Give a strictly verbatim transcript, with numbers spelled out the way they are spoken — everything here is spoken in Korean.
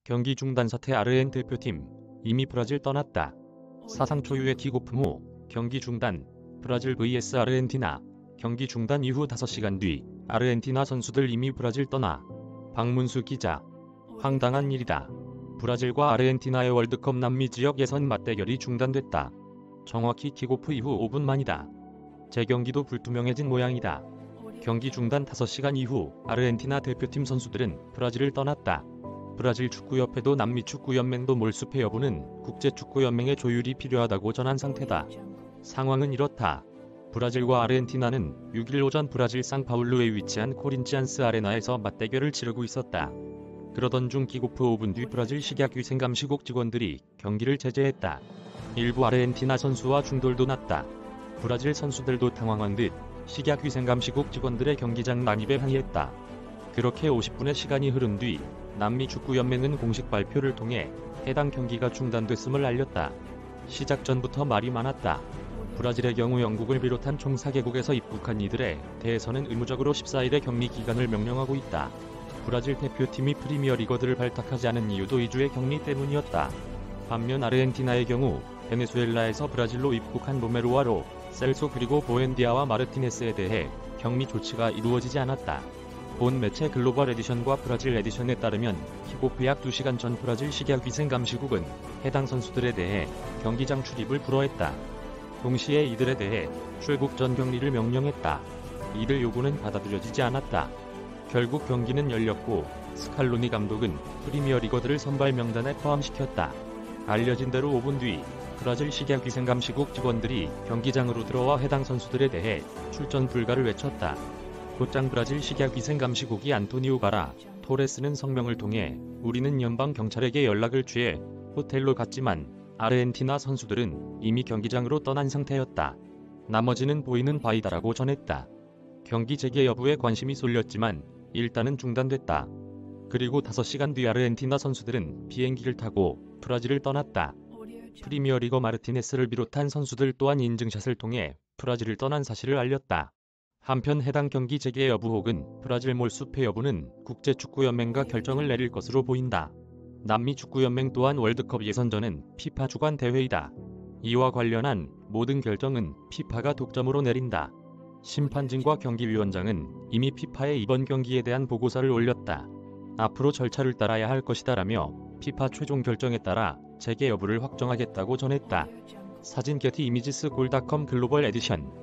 경기 중단 사태 아르헨 대표팀 이미 브라질 떠났다. 사상 초유의 킥오프 후 경기 중단. 브라질 vs 아르헨티나. 경기 중단 이후 다섯 시간 뒤 아르헨티나 선수들 이미 브라질 떠나. 박문수 기자. 황당한 일이다. 브라질과 아르헨티나의 월드컵 남미 지역 예선 맞대결이 중단됐다. 정확히 킥오프 이후 오 분 만이다. 재경기도 불투명해진 모양이다. 경기 중단 다섯 시간 이후 아르헨티나 대표팀 선수들은 브라질을 떠났다. 브라질 축구협회도 남미축구연맹도 몰수패 여부는 국제축구연맹의 조율이 필요하다고 전한 상태다. 상황은 이렇다. 브라질과 아르헨티나는 육 일 오전 브라질 상파울루에 위치한 코린치안스 아레나에서 맞대결을 치르고 있었다. 그러던 중 킥오프 오 분 뒤 브라질 식약위생감시국 직원들이 경기를 제재했다. 일부 아르헨티나 선수와 충돌도 났다. 브라질 선수들도 당황한 듯 식약위생감시국 직원들의 경기장 난입에 항의했다. 그렇게 오십 분의 시간이 흐른 뒤 남미축구연맹은 공식 발표를 통해 해당 경기가 중단됐음을 알렸다. 시작 전부터 말이 많았다. 브라질의 경우 영국을 비롯한 총 사 개국에서 입국한 이들에 대해서는 의무적으로 십사 일의 격리 기간을 명령하고 있다. 브라질 대표팀이 프리미어리거들을 발탁하지 않은 이유도 이 주의 격리 때문이었다. 반면 아르헨티나의 경우 베네수엘라에서 브라질로 입국한 로메로와 셀소 그리고 보엔디아와 마르티네스에 대해 격리 조치가 이루어지지 않았다. 본 매체 글로벌 에디션과 브라질 에디션에 따르면 킥오프 약 두 시간 전 브라질 식약위생감시국은 해당 선수들에 대해 경기장 출입을 불허했다. 동시에 이들에 대해 출국 전 격리를 명령했다. 이들 요구는 받아들여지지 않았다. 결국 경기는 열렸고 스칼로니 감독은 프리미어리거들을 선발 명단에 포함시켰다. 알려진 대로 오 분 뒤 브라질 식약위생감시국 직원들이 경기장으로 들어와 해당 선수들에 대해 출전 불가를 외쳤다. 곧장 브라질 식약위생감시국이 안토니오 바라 토레스는 성명을 통해 우리는 연방경찰에게 연락을 취해 호텔로 갔지만 아르헨티나 선수들은 이미 경기장으로 떠난 상태였다. 나머지는 보이는 바이다라고 전했다. 경기 재개 여부에 관심이 쏠렸지만 일단은 중단됐다. 그리고 다섯 시간 뒤 아르헨티나 선수들은 비행기를 타고 브라질을 떠났다. 프리미어리거 마르티네스를 비롯한 선수들 또한 인증샷을 통해 브라질을 떠난 사실을 알렸다. 한편 해당 경기 재개 여부 혹은 브라질 몰수패 여부는 국제축구연맹과 결정을 내릴 것으로 보인다. 남미축구연맹 또한 월드컵 예선전은 피파 주관 대회이다. 이와 관련한 모든 결정은 피파가 독점으로 내린다. 심판진과 경기위원장은 이미 피파에 이번 경기에 대한 보고서를 올렸다. 앞으로 절차를 따라야 할 것이다라며 피파 최종 결정에 따라 재개 여부를 확정하겠다고 전했다. 사진 게티 이미지스 골닷컴 글로벌 에디션.